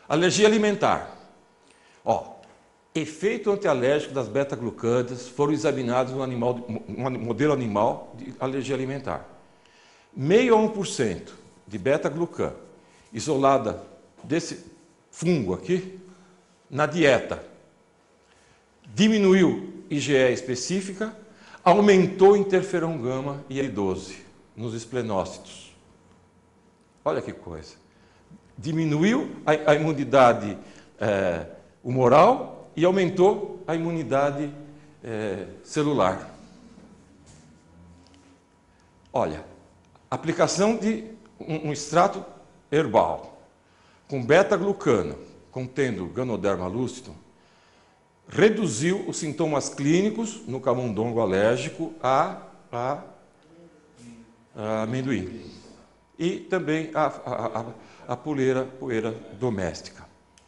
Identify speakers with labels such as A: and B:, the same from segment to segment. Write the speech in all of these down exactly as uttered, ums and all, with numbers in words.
A: Alergia alimentar. Ó, efeito antialérgico das beta-glucânidas foram examinados no animal, um modelo animal de alergia alimentar. Meio a um por cento de beta-glucã isolada desse fungo aqui na dieta diminuiu I G E específica, aumentou interferon gama e I L doze nos esplenócitos. Olha que coisa. Diminuiu a, a imunidade é, humoral e aumentou a imunidade é, celular. Olha, aplicação de um, um extrato herbal com beta-glucana contendo Ganoderma lucidum reduziu os sintomas clínicos no camundongo alérgico a, a, a amendoim e também a, a, a, a poeira, poeira doméstica.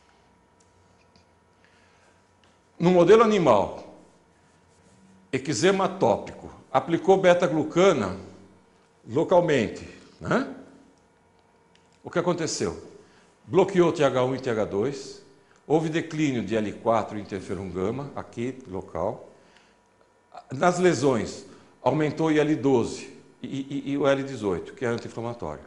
A: No modelo animal, eczema atópico, aplicou beta-glucana localmente, né? O que aconteceu? Bloqueou T H um e T H dois, houve declínio de L quatro e interferon gama, aqui, local. Nas lesões, aumentou o I L doze e, e, e o L dezoito, que é anti-inflamatório.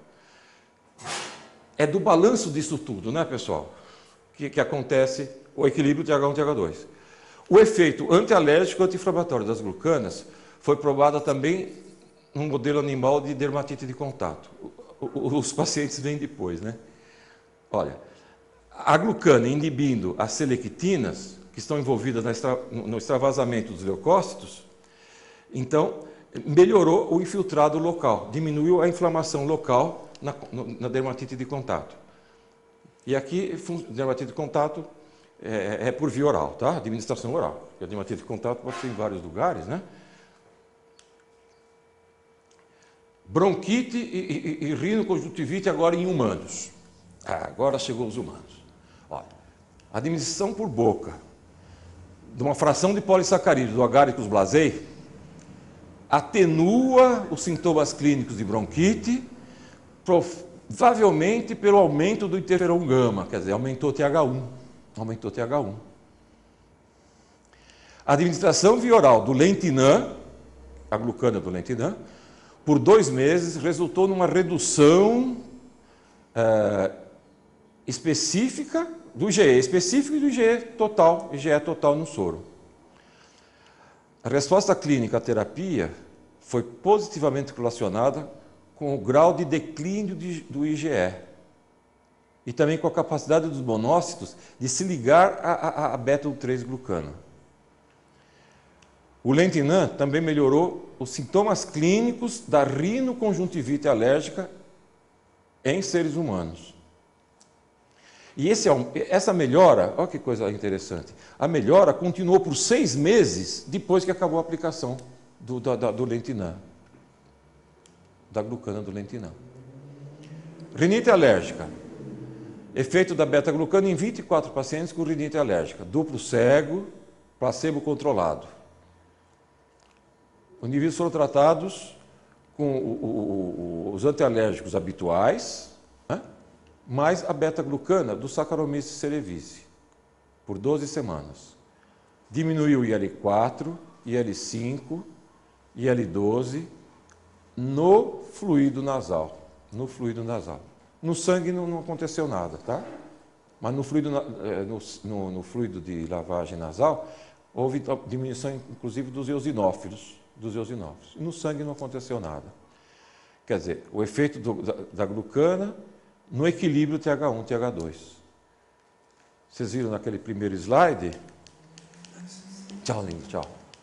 A: É do balanço disso tudo, né, pessoal, que, que acontece o equilíbrio T H um e T H dois. O efeito antialérgico e anti-inflamatório das glucanas foi provado também num modelo animal de dermatite de contato. Os pacientes vêm depois, né? Olha, a glucana inibindo as selectinas, que estão envolvidas no extravasamento dos leucócitos, então melhorou o infiltrado local, diminuiu a inflamação local na, na dermatite de contato. E aqui, dermatite de contato é, é por via oral, tá? Administração oral. Porque a dermatite de contato pode ser em vários lugares, né? Bronquite e, e, e rinoconjuntivite agora em humanos. Ah, agora chegou os humanos. Olha, administração por boca de uma fração de polissacarídeos do Agaricus blasei atenua os sintomas clínicos de bronquite, provavelmente pelo aumento do interferon gama, quer dizer, aumentou T H um. Aumentou T H um. A administração via oral do lentinã, a glucana do lentinã, por dois meses resultou numa redução é, específica do I G E específico e do I G E total, I G E total no soro. A resposta clínica à terapia foi positivamente relacionada com o grau de declínio de, do I G E e também com a capacidade dos monócitos de se ligar a, a, a beta três glucana. O lentinã também melhorou os sintomas clínicos da rinoconjuntivite alérgica em seres humanos. E esse, essa melhora, olha que coisa interessante, a melhora continuou por seis meses depois que acabou a aplicação do, da, do lentinã, da glucana do lentinã. Rinite alérgica, efeito da beta-glucana em vinte e quatro pacientes com rinite alérgica, duplo cego, placebo controlado. Os indivíduos foram tratados com o, o, o, os antialérgicos habituais, né? Mais a beta-glucana do Saccharomyces cerevisiae, por doze semanas. Diminuiu I L quatro, I L cinco, I L doze no fluido nasal. No fluido nasal. No sangue não, não aconteceu nada, tá? Mas no fluido, no, no, no fluido de lavagem nasal, houve diminuição, inclusive, dos eosinófilos. dos eosinófilos. E no sangue não aconteceu nada. Quer dizer, o efeito do, da, da glucana no equilíbrio T H um, T H dois. Vocês viram naquele primeiro slide? Tchau, lindo, tchau.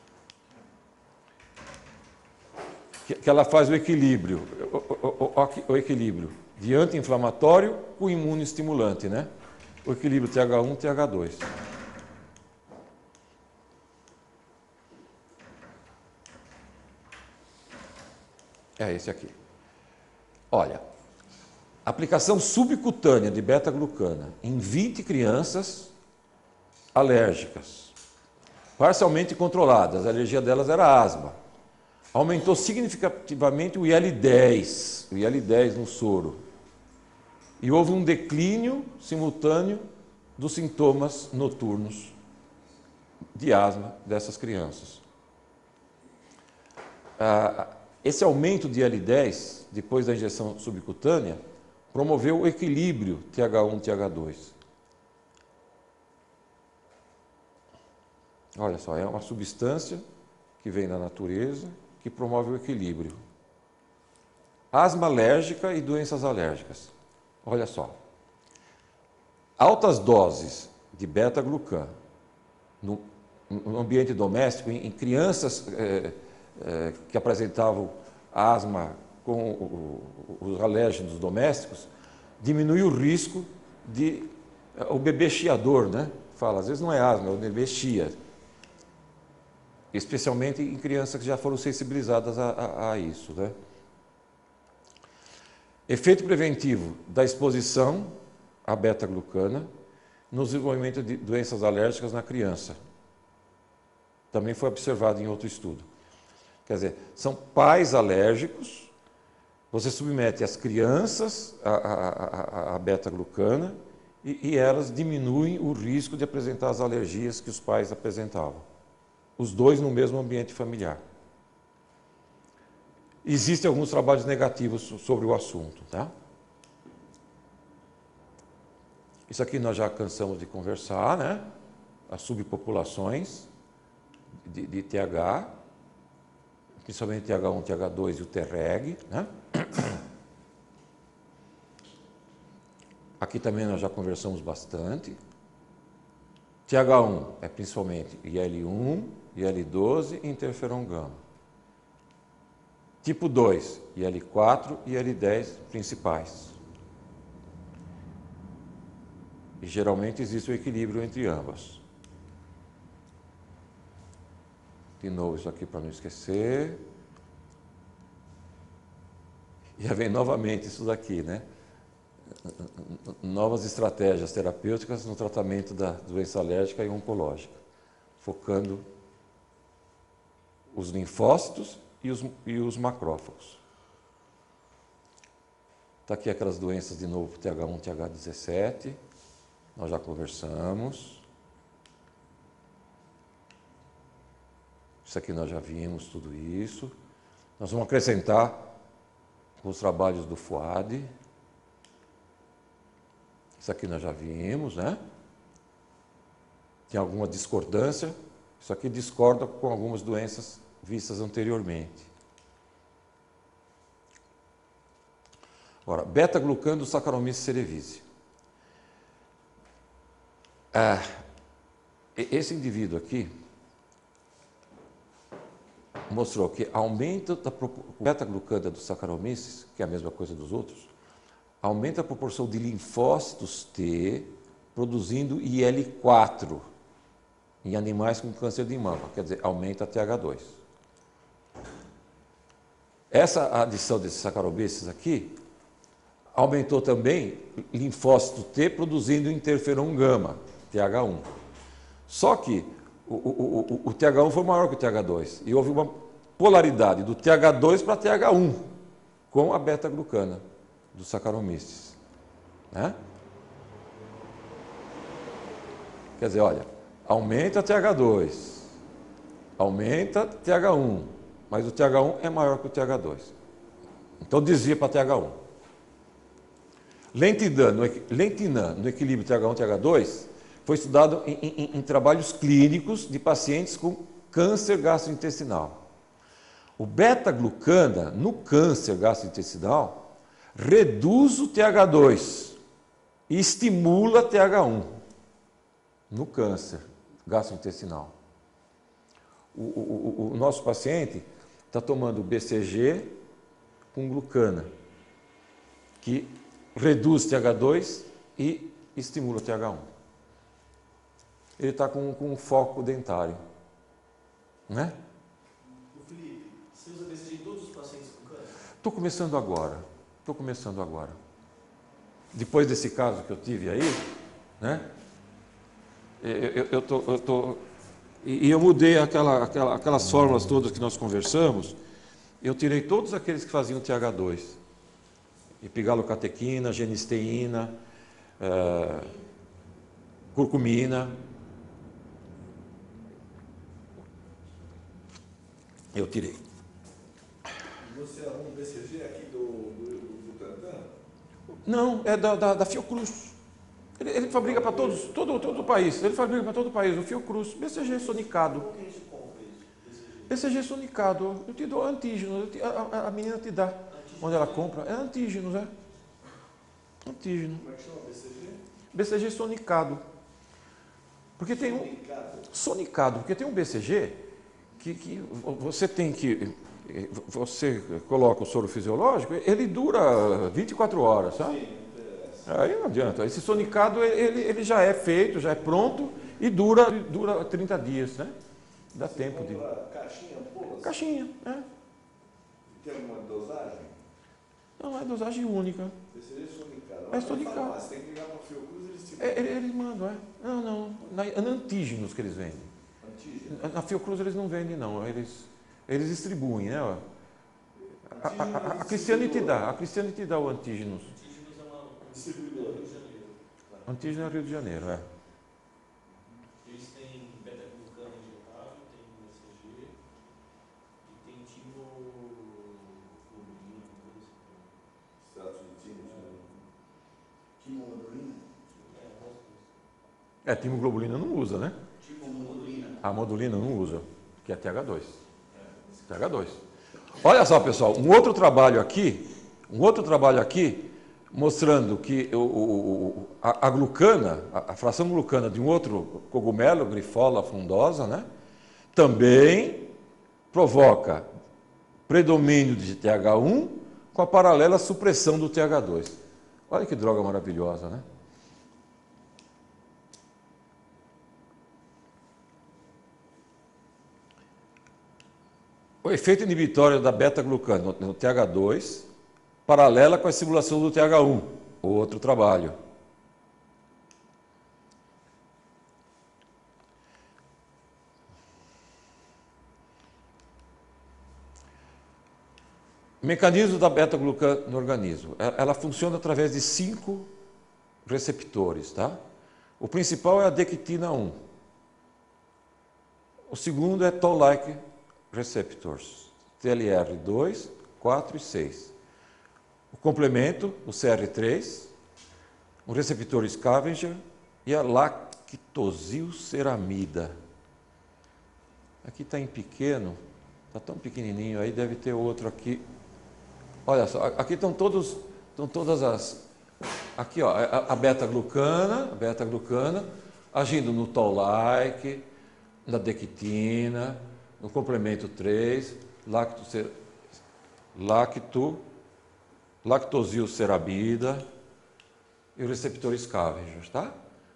A: Que, que ela faz o equilíbrio, o, o, o, o equilíbrio de anti-inflamatório com imunoestimulante, né? O equilíbrio T H um, T H dois. É esse aqui. Olha, aplicação subcutânea de beta-glucana em vinte crianças alérgicas, parcialmente controladas, a alergia delas era asma. Aumentou significativamente o I L dez, o I L dez no soro. E houve um declínio simultâneo dos sintomas noturnos de asma dessas crianças. Ah, esse aumento de I L dez, depois da injeção subcutânea, promoveu o equilíbrio T H um T H dois. Olha só, é uma substância que vem da natureza, que promove o equilíbrio. Asma alérgica e doenças alérgicas. Olha só. Altas doses de beta-glucan no, no ambiente doméstico, em, em crianças é, é, que apresentavam asma com o, os alérgenos domésticos, diminui o risco de... O bebê chiador, né? Fala, às vezes não é asma, é o bebê chia. Especialmente em crianças que já foram sensibilizadas a, a, a isso, né? Efeito preventivo da exposição à beta-glucana no desenvolvimento de doenças alérgicas na criança. Também foi observado em outro estudo. Quer dizer, são pais alérgicos, você submete as crianças à, à, à, à beta-glucana e, e elas diminuem o risco de apresentar as alergias que os pais apresentavam. Os dois no mesmo ambiente familiar. Existem alguns trabalhos negativos sobre o assunto, tá? Isso aqui nós já cansamos de conversar, né? As subpopulações de, de T H, principalmente T H um, T H dois e o T reg, né? Aqui também nós já conversamos bastante. T H um é principalmente I L um, I L doze e interferon gama. Tipo dois, I L quatro e I L dez principais. E geralmente existe o equilíbrio entre ambas. De novo isso aqui para não esquecer. E já vem novamente isso daqui, né? Novas estratégias terapêuticas no tratamento da doença alérgica e oncológica, focando os linfócitos e os, e os macrófagos. Está aqui aquelas doenças de novo, T H um, T H dezessete, nós já conversamos. Isso aqui nós já vimos, tudo isso. Nós vamos acrescentar os trabalhos do Fuad. Isso aqui nós já vimos, né? Tem alguma discordância. Isso aqui discorda com algumas doenças vistas anteriormente. Agora, beta-glucan do Saccharomyces cerevisiae. Ah, esse indivíduo aqui mostrou que aumenta da beta-glucan do Saccharomyces, que é a mesma coisa dos outros, aumenta a proporção de linfócitos T produzindo I L quatro em animais com câncer de mama, quer dizer, aumenta a T H dois. Essa adição desses Saccharomyces aqui aumentou também linfócito T produzindo interferon gama, T H um. Só que o, o, o, o T H um foi maior que o T H dois e houve uma polaridade do T H dois para T H um com a beta-glucana do Saccharomyces, né? Quer dizer, olha, aumenta T H dois, aumenta T H um, mas o T H um é maior que o T H dois. Então desvia para T H um. Lentinã no, lentinã no equilíbrio T H um T H dois foi estudado em, em, em trabalhos clínicos de pacientes com câncer gastrointestinal. O beta-glucana no câncer gastrointestinal reduz o T H dois e estimula T H um no câncer gastrointestinal. O, o, o, o nosso paciente está tomando B C G com glucana, que reduz T H dois e estimula o T H um. Ele está com, com um foco dentário, né?
B: O Felipe, você usa B C G em todos os pacientes com câncer?
A: Estou começando agora, estou começando agora. Depois desse caso que eu tive aí, né? Eu, eu, eu tô, eu tô, e eu mudei aquela, aquela, aquelas fórmulas todas que nós conversamos, eu tirei todos aqueles que faziam T H dois. Epigalocatequina, genisteína, é, curcumina. Eu tirei.
C: E você arruma um B C G aqui do, do, do Butantan?
A: Não, é da, da, da Fiocruz. Ele, ele fabrica para todos, todo, todo o país. Ele fabrica para todo o país, o Fiocruz. B C G sonicado.
B: Como que a gente compra isso?
A: B C G sonicado. Eu te dou antígenos. Eu te, a, a, a menina te dá. Onde ela compra. É antígenos, é. Antígeno.
C: Como é que chama B C G?
A: B C G sonicado. Porque tem um.
C: Sonicado.
A: Sonicado. Porque tem um B C G que, que você tem que. Você coloca o soro fisiológico, ele dura vinte e quatro horas, sabe?
C: Sim, não interessa.
A: Aí não adianta. Esse sonicado, ele, ele já é feito, já é pronto e dura, dura trinta dias, né? Dá
C: Você
A: tempo de...
C: compra caixinha, ampolas?
A: Caixinha, é.
C: Tem alguma dosagem?
A: Não, é dosagem única.
C: B C G sonicado.
A: É sonicado.
C: Você tem que ligar para a Fiocruz, eles te
A: É, eles mandam, é. Não, não. Na, é na antígenos que eles vendem.
C: antígeno.
A: Na Fiocruz eles não vendem, não. Eles, eles distribuem, né? A, a, a, a Cristiane te dá. A Cristiane te dá o antígenos.
B: Antígenos é uma
C: Distribuidor.
B: Rio de Janeiro.
A: Antígeno é Rio de Janeiro, é.
B: Eles têm beta-glucana injetável, tem B C G e tem timoglobulina, coisa assim.
C: Extrato de timo, timoglobulina.
B: É, algumas coisas.
A: É, timoglobulina não usa, né?
B: Timoglobulina.
A: A modulina não usa, que é T H dois. T H dois. Olha só, pessoal, um outro trabalho aqui, um outro trabalho aqui, mostrando que o, o, a, a glucana, a, a fração glucana de um outro cogumelo, Grifola frondosa, né, também provoca predomínio de T H um com a paralela supressão do T H dois. Olha que droga maravilhosa, né? O efeito inibitório da beta-glucana no T H dois, paralela com a estimulação do T H um, outro trabalho. O mecanismo da beta-glucana no organismo. Ela funciona através de cinco receptores, tá? O principal é a dectina um. O segundo é toll-like receptors, T L R dois, quatro e seis. O complemento, o C R três, o receptor scavenger e a lactosilceramida. Aqui está em pequeno, está tão pequenininho, aí deve ter outro aqui. Olha só, aqui estão todos, estão todas as... Aqui, ó, a, a beta-glucana, a beta-glucana, agindo no toll-like, na dectina, no complemento três, lacto, lacto, lactosilceramida e o receptor scavenger, tá?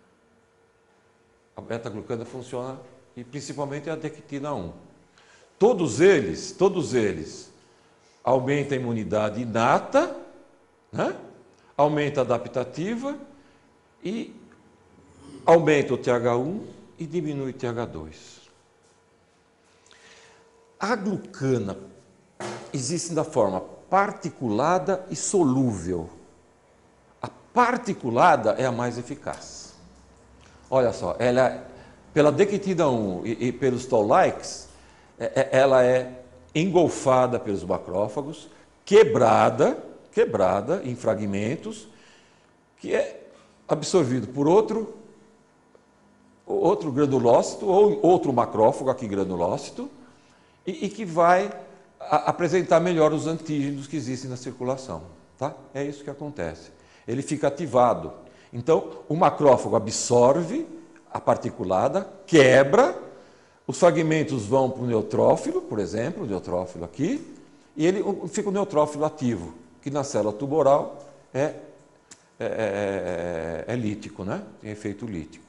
A: A beta-glucana funciona e principalmente a dectina um. Todos eles, todos eles aumentam a imunidade inata, né? Aumenta a adaptativa e aumenta o T H um e diminui o T H dois. A glucana existe da forma particulada e solúvel. A particulada é a mais eficaz. Olha só, ela, pela dectina um e, e pelos toll-likes, é, ela é engolfada pelos macrófagos, quebrada, quebrada em fragmentos, que é absorvido por outro, outro granulócito ou outro macrófago, aqui granulócito, e, e que vai a, apresentar melhor os antígenos que existem na circulação. Tá? É isso que acontece. Ele fica ativado. Então, o macrófago absorve a particulada, quebra, os fragmentos vão para o neutrófilo, por exemplo, o neutrófilo aqui, e ele fica o neutrófilo ativo, que na célula tumoral é, é, é, é lítico, né? Tem efeito lítico.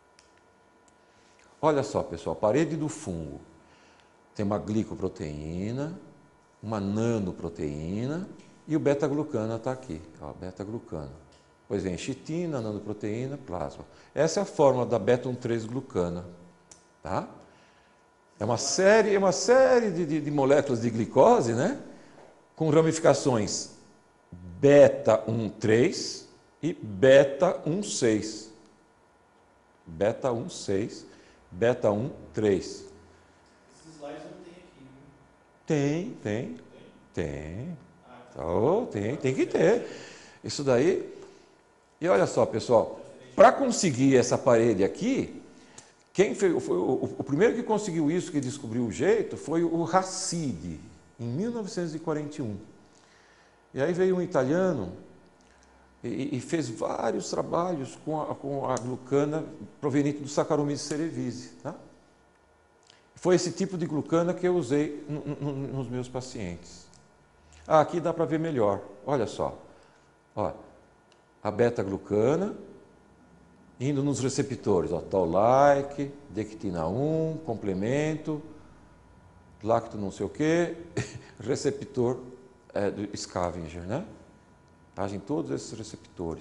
A: Olha só, pessoal, a parede do fungo tem uma glicoproteína, uma nanoproteína e o beta-glucana está aqui, ó, beta-glucana. Pois vem chitina, nanoproteína, plasma. Essa é a fórmula da beta um três glucana, tá? É uma série, é uma série de, de, de moléculas de glicose, né? Com ramificações beta um três e beta um seis. beta um seis, beta um três.
B: Esses slides não tem aqui, né?
A: Tem, tem,
B: Tem?
A: tem.
B: Ah, tá.
A: Oh, tem, tem que ter. Isso daí. E olha só, pessoal, para conseguir essa parede aqui, quem fez, foi, o, o primeiro que conseguiu isso, que descobriu o jeito, foi o Racide, em mil novecentos e quarenta e um. E aí veio um italiano e, e fez vários trabalhos com a, com a glucana proveniente do Saccharomyces cerevisiae. Tá? Foi esse tipo de glucana que eu usei no, no, nos meus pacientes. Ah, aqui dá para ver melhor. Olha só. Ó, a beta-glucana indo nos receptores. Ó, Toll-like, dectina um, complemento, lacto não sei o quê, receptor é, do Scavenger, né? Agem todos esses receptores.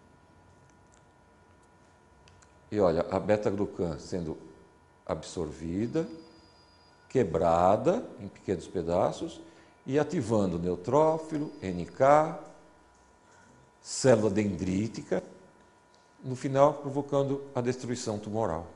A: E olha, a beta-glucana sendo absorvida, quebrada em pequenos pedaços e ativando neutrófilo, N K, célula dendrítica, no final provocando a destruição tumoral.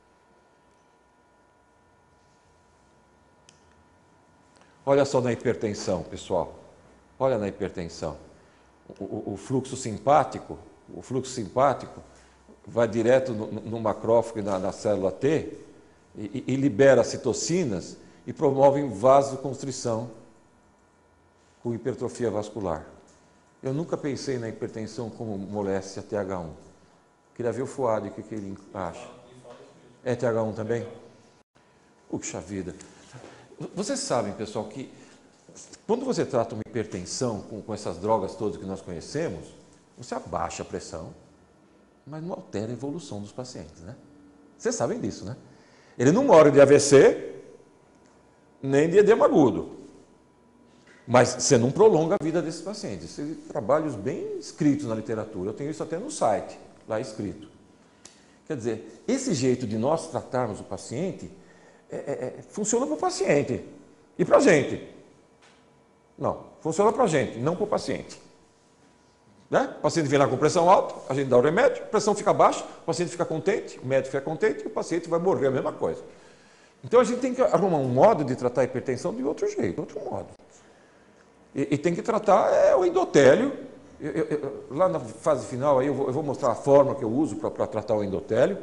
A: Olha só na hipertensão, pessoal. Olha na hipertensão. O, o, o fluxo simpático, o fluxo simpático vai direto no, no macrófago e na, na célula T e, e libera citocinas e promove vasoconstrição com hipertrofia vascular. Eu nunca pensei na hipertensão como moléstia T H um. Queria ver o Fuad, o que, que ele acha. É T H um também? Puxa vida. Vocês sabem, pessoal, que quando você trata uma hipertensão com, com essas drogas todas que nós conhecemos, você abaixa a pressão, mas não altera a evolução dos pacientes, né? Vocês sabem disso, né? Ele não morre de A V C, nem de edema agudo. Mas você não prolonga a vida desses pacientes. São trabalhos bem escritos na literatura. Eu tenho isso até no site, lá escrito. Quer dizer, esse jeito de nós tratarmos o paciente é, é, funciona para o paciente e para a gente. Não, funciona para a gente, não para o paciente. Né? O paciente vem lá com pressão alta, a gente dá o remédio, a pressão fica baixa, o paciente fica contente, o médico fica contente e o paciente vai morrer a mesma coisa. Então a gente tem que arrumar um modo de tratar a hipertensão de outro jeito, outro modo. E, e tem que tratar é, o endotélio. Eu, eu, eu, lá na fase final aí eu vou, eu vou mostrar a forma que eu uso para tratar o endotélio.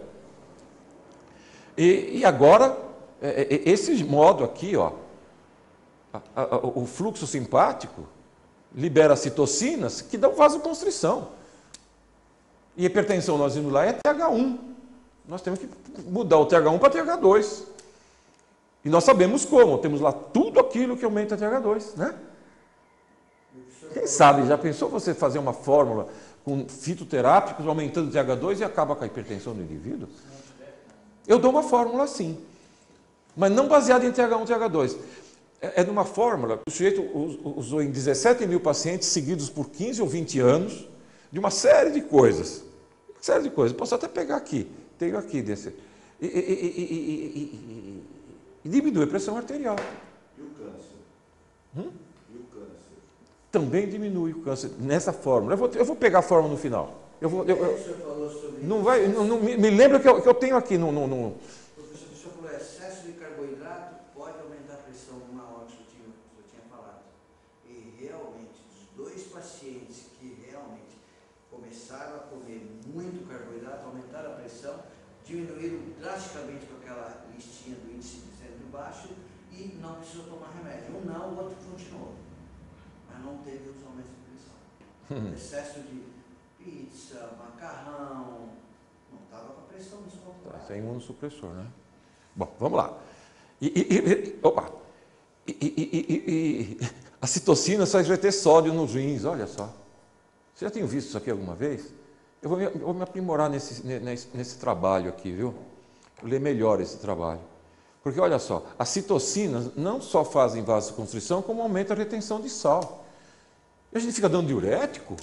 A: E, e agora, é, é, esse modo aqui, ó, a, a, o fluxo simpático libera citocinas que dão vasoconstrição. E hipertensão, nós indo lá, é T H um. Nós temos que mudar o T H um para T H dois. E nós sabemos como, temos lá tudo aquilo que aumenta T H dois, né? Quem sabe, já pensou você fazer uma fórmula com fitoterápicos aumentando T H dois e acaba com a hipertensão do indivíduo? Eu dou uma fórmula assim, mas não baseada em T H um e T H dois. É numa fórmula que o sujeito usou em dezessete mil pacientes seguidos por quinze ou vinte anos, de uma série de coisas. Uma série de coisas. Posso até pegar aqui, tenho aqui desse. E, e, e, e, e, e diminui a pressão arterial.
C: E o câncer?
A: Hum?
C: E o câncer?
A: Também diminui o câncer nessa fórmula. Eu vou, eu vou pegar a fórmula no final. Eu vou, eu, eu,
C: O senhor falou sobre
A: não vai, não, não, me, me lembra que eu, que eu tenho aqui no, no, no...
D: Professor, o senhor falou excesso de carboidrato pode aumentar a pressão numa hora que o senhor tinha falado. E realmente, os dois pacientes que realmente começaram a comer muito carboidrato, aumentaram a pressão, diminuíram drasticamente com aquela listinha do índice glicêmico baixo e não precisou tomar remédio. Um não, o outro continuou. Mas não teve os aumentos de pressão.
A: Hum.
D: Excesso de pizza, macarrão, não estava com a pressão descontrolada.
A: Isso é imunossupressor, né? Bom, vamos lá. E, e, e, opa! E, e, e, e, a citocina faz reter sódio nos rins, olha só. Você já tem visto isso aqui alguma vez? Eu vou me, eu vou me aprimorar nesse, nesse, nesse trabalho aqui, viu? Vou ler melhor esse trabalho. Porque, olha só, as citocinas não só fazem vasoconstrição, como aumenta a retenção de sal. E a gente fica dando diurético?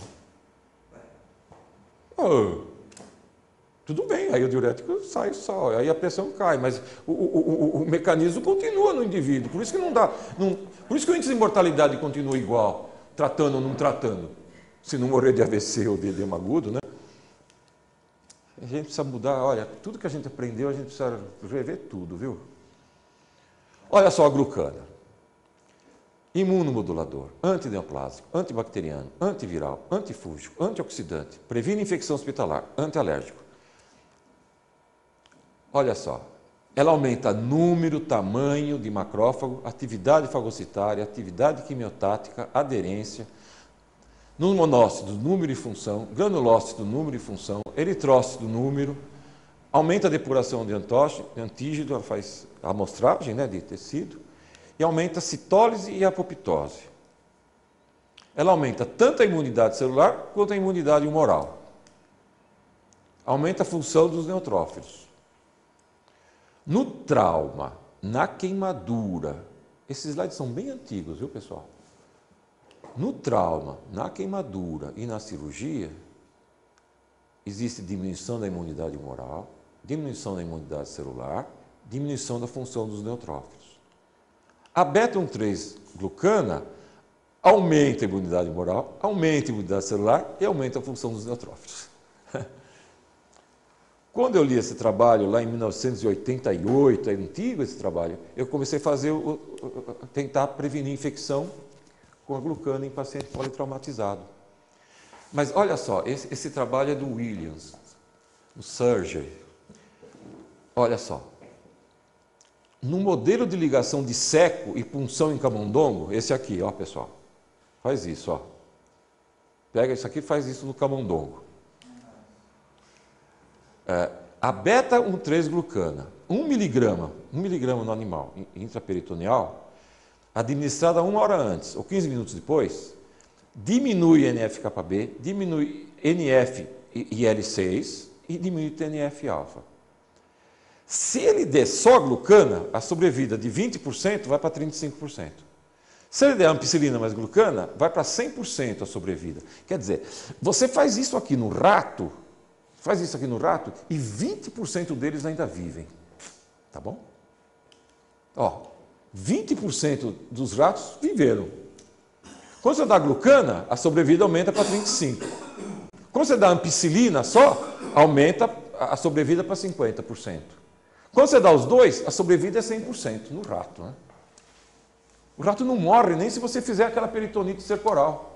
A: Oh, tudo bem, aí o diurético sai o sal, aí a pressão cai, mas o, o, o, o mecanismo continua no indivíduo, por isso que não dá, não, por isso que o índice de mortalidade continua igual, tratando ou não tratando, se não morrer de A V C ou de edema agudo, né? gente precisa mudar, olha, tudo que a gente aprendeu, a gente precisa rever tudo, viu? Olha só a glucana. Imunomodulador, antineoplásico, antibacteriano, antiviral, antifúngico, antioxidante, previne infecção hospitalar, antialérgico. Olha só, ela aumenta número, tamanho de macrófago, atividade fagocitária, atividade quimiotática, aderência, no monócito, número e função, granulócito, número e função, eritrócito, número, aumenta a depuração de antígeno, ela faz a amostragem, né, de tecido, e aumenta a citólise e a apoptose. Ela aumenta tanto a imunidade celular quanto a imunidade humoral. Aumenta a função dos neutrófilos. No trauma, na queimadura, esses slides são bem antigos, viu, pessoal? No trauma, na queimadura e na cirurgia, existe diminuição da imunidade humoral, diminuição da imunidade celular, diminuição da função dos neutrófilos. A beta um três glucana aumenta a imunidade humoral, aumenta a imunidade celular e aumenta a função dos neutrófilos. Quando eu li esse trabalho lá em mil novecentos e oitenta e oito, é antigo esse trabalho, eu comecei a fazer, o, tentar prevenir infecção com a glucana em paciente politraumatizado. Mas olha só, esse, esse trabalho é do Williams, o Surgery. Olha só. No modelo de ligação de seco e punção em camundongo, esse aqui, ó, pessoal, faz isso, ó. Pega isso aqui e faz isso no camundongo. É, a beta um três glucana, um miligrama, um miligrama no animal intraperitoneal, administrada uma hora antes ou quinze minutos depois, diminui N F kappa B, diminui N F I L seis e diminui T N F alfa. Se ele der só glucana, a sobrevida de vinte por cento vai para trinta e cinco por cento. Se ele der ampicilina mais glucana, vai para cem por cento a sobrevida. Quer dizer, você faz isso aqui no rato, faz isso aqui no rato e vinte por cento deles ainda vivem. Tá bom? Ó, vinte por cento dos ratos viveram. Quando você dá glucana, a sobrevida aumenta para trinta e cinco por cento. Quando você dá ampicilina só, aumenta a sobrevida para cinquenta por cento. Quando você dá os dois, a sobrevida é cem por cento no rato. Né? O rato não morre nem se você fizer aquela peritonite cercoral.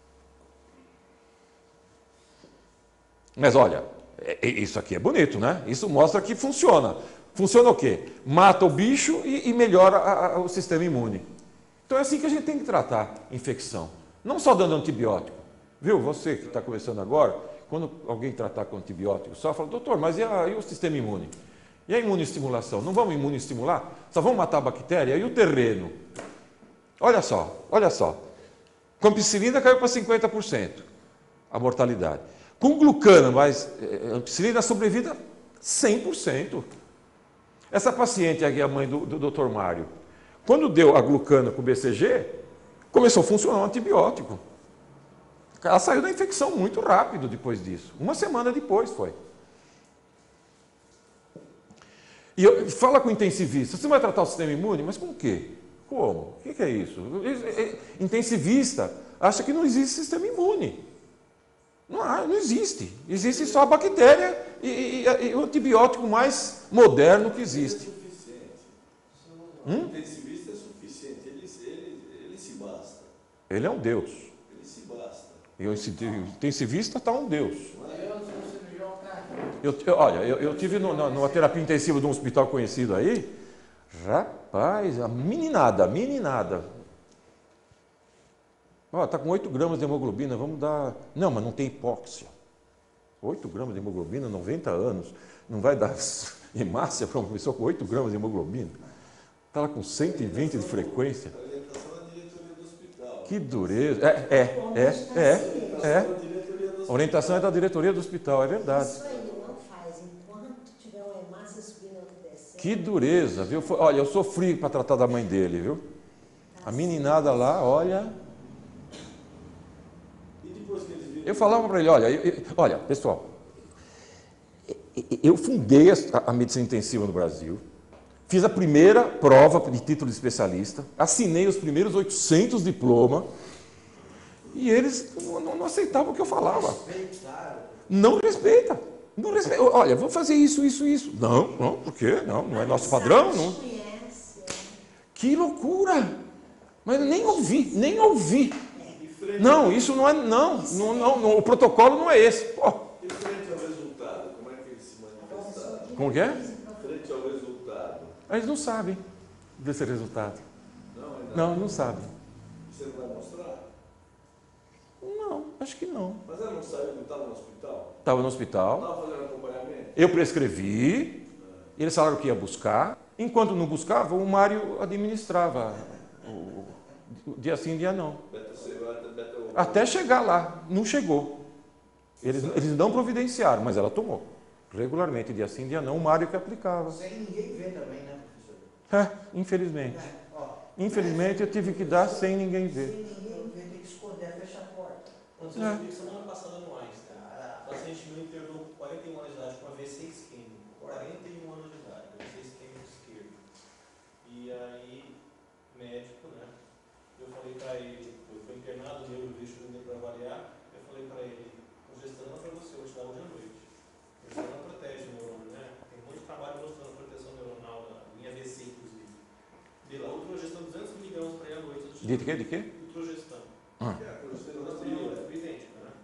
A: Mas olha, isso aqui é bonito, né? Isso mostra que funciona. Funciona o quê? Mata o bicho e, e melhora a, a, o sistema imune. Então é assim que a gente tem que tratar infecção. Não só dando antibiótico. Viu? Você que está começando agora, quando alguém tratar com antibiótico, só fala, doutor, mas e, a, e o sistema imune? E a imunoestimulação? Não vamos imunoestimular? Só vamos matar a bactéria? E o terreno? Olha só, olha só. Com ampicilina caiu para cinquenta por cento a mortalidade. Com glucana, mais eh, ampicilina, a sobrevida cem por cento. Essa paciente aqui, a mãe do, do doutor Mário, quando deu a glucana com o B C G, começou a funcionar um antibiótico. Ela saiu da infecção muito rápido depois disso. Uma semana depois foi. E eu, fala com o intensivista, você vai tratar o sistema imune? Mas com o quê? Como? O que é isso? Intensivista acha que não existe sistema imune. Não, não existe. Existe só a bactéria e, e, e o antibiótico mais moderno que existe.
C: O intensivista é suficiente, ele, ele, ele se basta.
A: Ele é um Deus.
C: Ele se basta.
A: E o intensivista está um Deus. Eu, eu, olha, eu, eu tive no, na, numa terapia intensiva de um hospital conhecido aí, rapaz, a meninada, meninada. Ó, está com oito gramas de hemoglobina, vamos dar... Não, mas não tem hipóxia. oito gramas de hemoglobina, noventa anos, não vai dar hemácia para uma pessoa com oito gramas de hemoglobina. Está lá com cento e vinte de frequência.
C: A orientação da diretoria do hospital.
A: Que dureza. É, é, é, é, é. A orientação é da diretoria do hospital, é verdade.
E: Isso aí não faz enquanto tiver uma hemácia subindo no descendo.
A: Que dureza, viu? Olha, eu sofri para tratar da mãe dele, viu? A meninada lá, olha...
C: E depois que eles viram...
A: Eu falava para ele, olha, eu, eu, olha, pessoal, eu fundei a, a medicina intensiva no Brasil, fiz a primeira prova de título de especialista, assinei os primeiros oitocentos diplomas, e eles não, não aceitavam o que eu falava.
D: Respeitaram.
A: Não respeita. Não respe... Olha, vou fazer isso, isso, isso. Não, não, por quê? Não, não é nosso padrão. Não.
E: Conhece, é.
A: Que loucura! Mas nem ouvi, nem ouvi. Não, isso não é, não, não, não, não, o protocolo não é esse. Pô.
C: E frente ao resultado, como é que eles se manifestaram?
A: Como que é?
C: Frente ao resultado.
A: Eles não sabem desse resultado.
C: Não, ainda
A: Não, não sabem.
C: Você não vai mostrar?
A: Não, acho que não.
C: Mas ela não saiu, não estava no hospital?
A: Estava no hospital,
C: Estava fazendo acompanhamento?
A: eu prescrevi, eles falaram que ia buscar. Enquanto não buscava, o Mário administrava. O, o dia sim, dia não.
C: Beta, beta, beta,
A: Até chegar lá, não chegou. Eles, eles não providenciaram, mas ela tomou. Regularmente, dia sim, dia não, o Mário que aplicava.
D: Sem ninguém ver também, né, professor?
A: É, infelizmente.
D: É, ó,
A: Infelizmente, eu tive que dar sem ninguém ver.
D: sem ninguém ver, tem que esconder, fecha a porta.
B: Não sei se eu vi semana passada no Einstein.
D: Caraca.
B: O paciente meu internou com quarenta e um anos de idade com A V C isquêmico. quarenta e um anos de idade, A V C isquêmico esquerdo. E aí, médico, né? Eu falei pra ele, eu fui internado, eu vi o para avaliar. Eu falei pra ele, progesterona para você, eu vou te dar hoje à noite. Progesterona protege o neurônio, né? Tem muito trabalho mostrando a proteção neuronal em A V C, inclusive. De lá, o progesterona duzentos miligramas para ir à noite.
A: De quê? De quê?
B: O progesterona.
A: Ah.
C: Que é a
B: Progesterona
C: progesterona
B: é idêntica, né?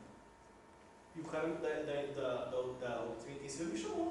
B: E o cara da, da, da, da, da ultrassom intensiva me chamou.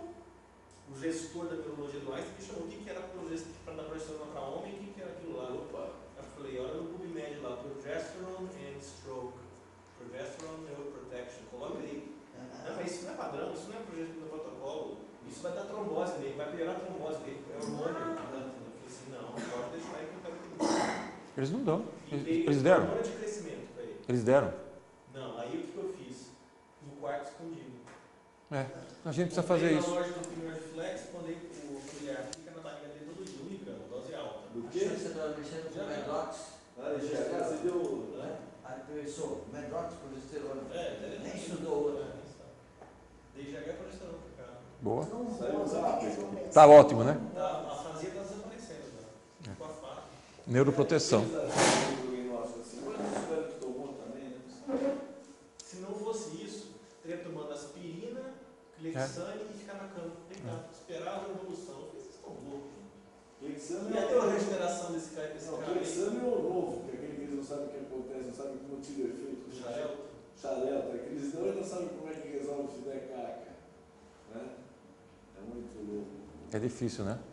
B: O gestor da neurologia do Einstein me chamou. O que, que era para dar progesterona para homem e o que, que era aquilo lá?
C: Opa.
B: Eu falei, olha no PubMed lá, Progesterone and Stroke. Progesterone Neuroprotection. Coloca aí. Não, mas isso não é padrão, isso não é projeto no protocolo. Isso vai dar trombose nele, vai piorar a trombose dele. É hormônio. Eu falei assim, não, pode deixar aí que eu quero que
A: Eles não dão.
B: E
A: Eles,
B: dei
A: eles deram.
B: hormônio de crescimento para ele.
A: Eles deram.
B: Não, aí o que eu fiz? No quarto escondido.
A: É, a gente precisa fazer isso.
B: Na loja do Premier Flex, mandei o familiar, fica na barriga dele todo dia, um miligrama, dose alta.
C: Do
D: Achou
C: quê?
D: que você estava mexendo com Medrox?
C: Ah, já você deu.
B: Né?
D: Ah, professor, Medrox, progesterona.
B: É, ele
D: Nem
B: nem
D: estudou outro.
B: É, nem sabe. Dei G H progesterona pro cara.
A: Boa.
E: Não
C: Saiu
E: posso,
C: rápido.
E: eles vão pensar.
A: Tá ótimo, né?
B: Tá, a fazia está desaparecendo já. Com a faca.
A: Neuroproteção.
C: Eles acharam que o diagnóstico assim, mas não souberam que tomou também, né?
B: Se não fosse isso, teria tomando aspirina, clexane e ficar na cama, deitado, esperar a revolução. Eu falei, vocês estão loucos.
C: Clexame
B: E
C: é
B: até a regeneração desse cara, desse
C: Não,
B: cara
C: Clexame é o novo, que é aquele que eles não sabem o que acontece, não sabem como tira o efeito.
B: o Jael.
C: Xarelta, que eles não, não sabem como é que resolve se der caca. Né? É muito louco.
A: É difícil, né?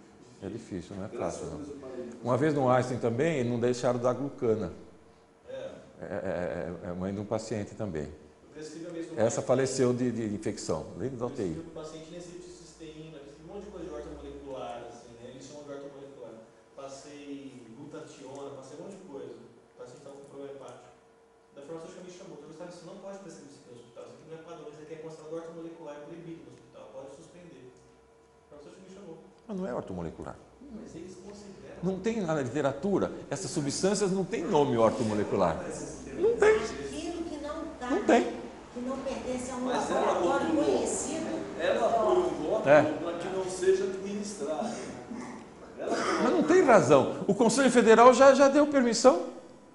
A: É difícil, não é
C: Graças
A: fácil
C: a
A: não.
C: Deus eu parei de
A: Uma vez no Einstein também, não deixaram dar glucana.
B: É,
A: É, é, é mãe de um paciente também.
B: eu prescrevi a mesma
A: Essa
B: coisa.
A: faleceu de, de infecção, dentro da
B: Eu
A: U T I.
B: prescrevi para o paciente nesicisteína, um monte de coisa de ortomolecular, assim, né? Eles chamam de ortomolecular. Passei glutationa, passei um monte de coisa. O paciente estava com problema hepático. Da farmacêutica me chamou, eu Gustavo, isso não pode prescrever isso aqui no hospital, isso aqui não é padrão, isso aqui é considerado ortomolecular, é proibido no hospital, pode suspender. A farmacêutica me chamou.
A: Mas não é ortomolecular.
B: Mas eles consideram.
A: Não tem na literatura, essas substâncias não têm nome ortomolecular. Não tem,
E: Aquilo que não está,
A: não tem.
E: que não pertence a um
C: Mas ela
E: laboratório
C: rotulou.
E: conhecido.
C: Ela põe um voto
A: É.
C: para que não seja administrado. Ela
A: Mas não tem razão. O Conselho Federal já, já deu permissão.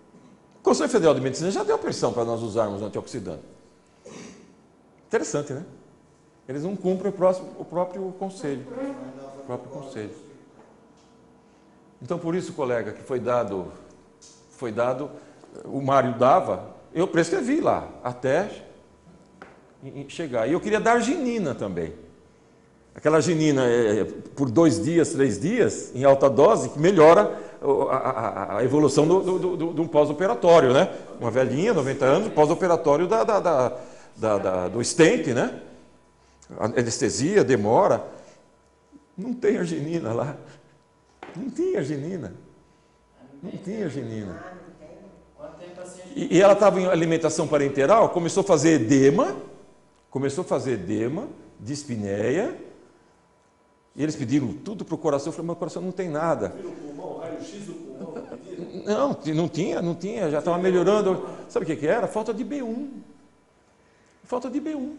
A: O Conselho Federal de Medicina já deu permissão para nós usarmos antioxidante. Interessante, né? Eles não cumprem o, próximo, o próprio conselho. O próprio conselho. Então, por isso, colega, que foi dado, foi dado, o Mário dava, eu prescrevi lá, até chegar. E eu queria dar arginina também. Aquela arginina é, por dois dias, três dias, em alta dose, que melhora a, a, a evolução do, do, do, do pós-operatório, né? Uma velhinha, noventa anos, pós-operatório da, da, da, da, da, do stent, né? A anestesia, demora. Não tem arginina lá. Não tinha arginina. Não tinha arginina.
E: Ah, não tem.
B: Quando tem paciente.
A: E, e ela estava em alimentação parenteral, começou a fazer edema, começou a fazer edema, dispneia, e eles pediram tudo para o coração. Eu falei, mas o coração não tem nada.
C: Viram o pulmão, o raio-x do pulmão, pediram?
A: Não, não tinha, não tinha, já estava melhorando. Sabe o que que era? Falta de B um. Falta de B um.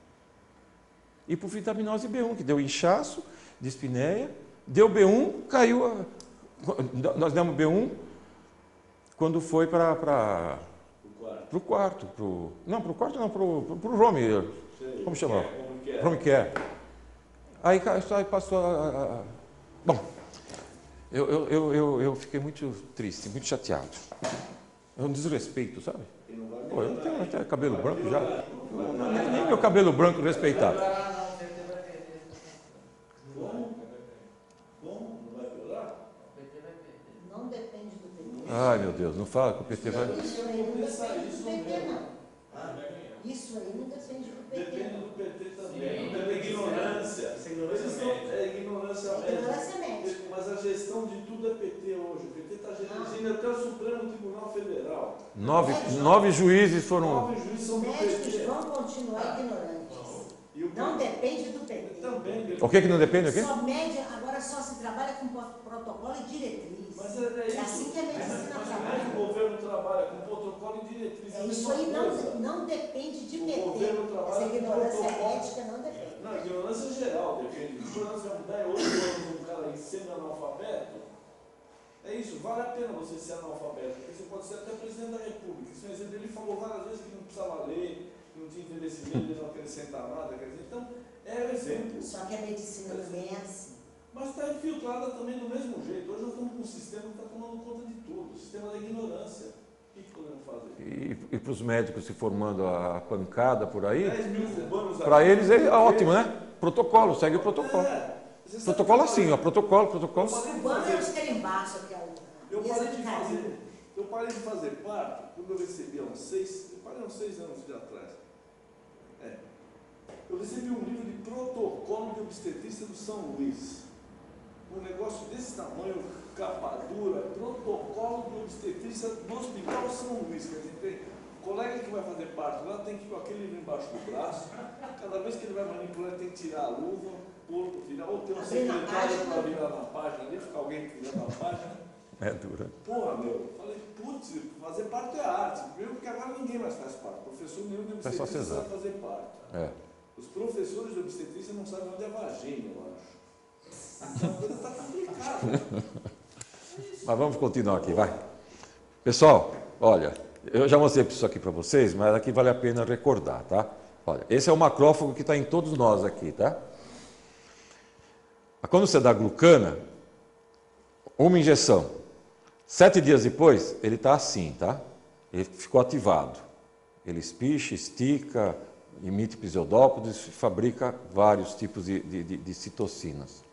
A: Hipovitaminose B um, que deu inchaço, dispneia, deu B um, caiu. A... Nós demos B um quando foi para para
C: O quarto.
A: o quarto. Pro... Não, para o quarto não, para o Rome.
C: Sei.
A: Como chamou?
C: Como care.
A: Home care. Aí, aí passou a, a, a... Bom, eu, eu, eu, eu, eu fiquei muito triste, muito chateado. É um desrespeito, sabe?
C: E não vai
A: Pô, eu
C: melhorar,
A: tenho
C: hein?
A: até cabelo branco já. Eu, não, nem, nem meu cabelo branco respeitado.
C: Bom, bom, não vai piorar?
E: Não depende do P T.
A: Ai, meu Deus, não fala que o P T vai...
E: Isso aí não depende do P T, não.
C: Ah,
E: Isso aí não depende do P T,
C: depende
E: não.
C: do P T também.
B: Sim.
C: Depende da ignorância.
B: Isso é ignorância
C: Eles não-
B: médica.
C: É ignorância médica.
E: Ignorância médica.
C: Mas a gestão de tudo é P T hoje. O P T está gerindo até o Supremo Tribunal Federal.
A: Nove, nove juízes foram...
C: Nove juízes são
E: Os
C: do
E: médicos
C: P T.
E: vão continuar ignorantes.
C: E o
E: Não
C: P T
E: depende do P T.
C: também.
A: O que que não depende aqui?
E: Só mede, agora só se trabalha com protocolo e diretriz.
C: Mas é, é
E: É
C: isso.
E: assim que a medicina
C: Mas como é que
E: trabalha.
C: o governo trabalha com protocolo e diretriz?
E: É
C: a
E: isso
C: mesma
E: aí
C: coisa.
E: não, não depende de
C: O
E: P T.
C: governo trabalha
E: Essa
C: com
E: ignorância
C: protocolo.
E: ética não depende.
C: Não, a ignorância geral depende. A ignorância vai mudar é oito anos um cara semi-analfabeto. É isso, vale a pena você ser analfabeto, porque você pode ser até presidente da República. Isso é um exemplo. Ele falou várias vezes que não precisava ler, que não tinha envelhecimento, ele não acrescenta nada. Quer dizer, então, é o exemplo.
E: Só que a medicina também é assim.
C: Mas está infiltrada também do mesmo jeito. Hoje nós estamos com um sistema que está tomando conta de tudo, o sistema da ignorância. O que, que podemos fazer?
A: E, e para os médicos se formando a pancada por aí,
C: dez mil cubanos
A: para
C: aqui,
A: eles é ótimo, né? Protocolo, segue o protocolo.
C: É, você sabe
A: Protocolo
C: que eu
A: assim, ó,
C: parei-
A: protocolo, protocolo.
C: Eu parei de
E: Quando
C: fazer-
E: eles querem embaixo, que é o
C: Eu
E: mesa
C: parei
E: de
C: de
E: carinho.
C: fazer, eu parei de fazer parto quando eu recebi há uns seis, eu parei há uns seis anos de atrás. É. Eu recebi um livro de protocolo de obstetrícia do São Luís. Um negócio desse tamanho, capa dura, protocolo de obstetrícia do Hospital São Luís. Quer dizer, tem, o colega que vai fazer parto lá tem que ir com aquele livro embaixo do braço. Cada vez que ele vai manipular, ele tem que tirar a luva, pôr, tirar, ou ter um
E: Abrir na
C: secretário
E: página.
C: para virar na página ali, ficar alguém virando na página.
A: É dura.
C: Porra, meu, falei, putz, fazer parto é arte. Primeiro porque agora ninguém mais faz parto. Professor nenhum de
A: Faz só
C: obstetrícia
A: cesárea.
C: sabe fazer parto.
A: É.
C: Os professores de obstetrícia não sabem onde é a vagina, eu acho. Essa coisa está complicada.
A: Mas vamos continuar aqui, vai. Pessoal, olha, eu já mostrei isso aqui para vocês, mas aqui vale a pena recordar, tá? Olha, esse é o macrófago que está em todos nós aqui, tá? Quando você dá glucana, uma injeção, sete dias depois, ele está assim, tá? Ele ficou ativado. Ele espicha, estica, emite pseudópodos e fabrica vários tipos de, de, de, de citocinas.